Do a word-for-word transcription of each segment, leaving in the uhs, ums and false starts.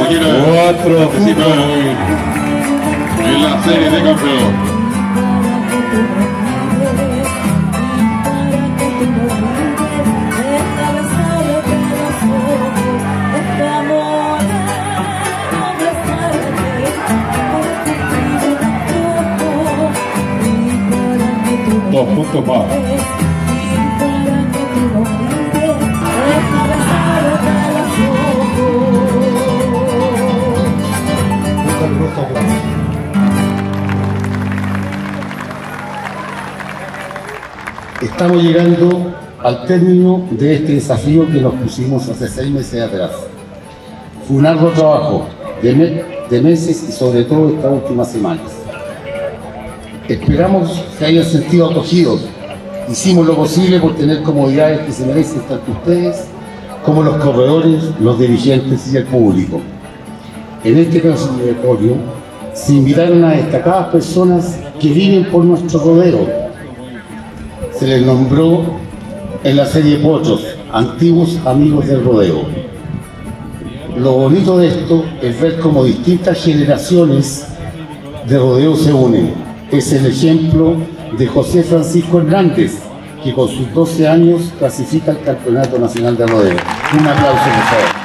quiera participar en la serie de campeón. Dos puntos más. Estamos llegando al término de este desafío que nos pusimos hace seis meses atrás. Fue un arduo trabajo de, me de meses y sobre todo estas últimas semanas. Esperamos que hayan sentido acogidos. Hicimos lo posible por tener comodidades que se merecen tanto ustedes como los corredores, los dirigentes y el público. En este clasificatorio se invitaron a destacadas personas que viven por nuestro rodeo. Se les nombró en la serie Potros, antiguos amigos del rodeo. Lo bonito de esto es ver cómo distintas generaciones de rodeo se unen. Es el ejemplo de José Francisco Hernández, que con sus doce años clasifica al Campeonato Nacional de Rodeo. Un aplauso, por favor.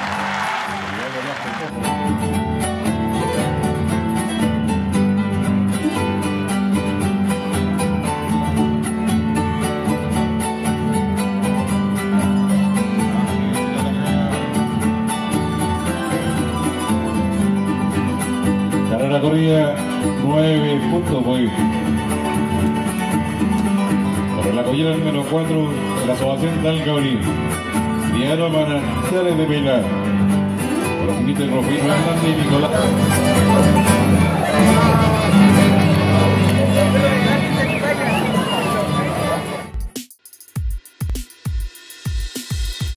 Carrera corrida, nueve puntos, muy bien. Por la collera número cuatro de la asociación Talcahurí. Diana Manantiales de Pilar. Por los límites Rufino Hernández y Nicolás.